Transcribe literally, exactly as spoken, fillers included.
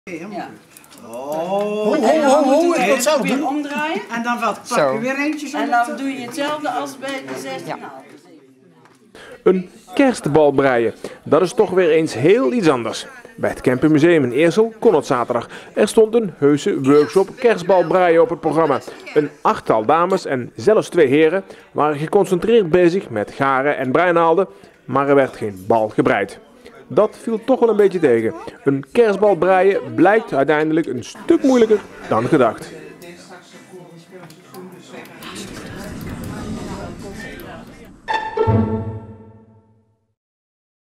Ja. Oh, ho, ho, ho, ho, ik wil het zelf doen. Omdraaien. En dan wat, pak je weer eentje. En dan doe je hetzelfde als bij de zestien komma vijf. Een kerstbal breien, dat is toch weer eens heel iets anders. Bij het Campermuseum in Eersel kon het zaterdag. Er stond een heuse workshop kerstbal breien op het programma. Een achttal dames en zelfs twee heren waren geconcentreerd bezig met garen en breinaalden, maar er werd geen bal gebreid. Dat viel toch wel een beetje tegen. Een kerstbal breien blijkt uiteindelijk een stuk moeilijker dan gedacht.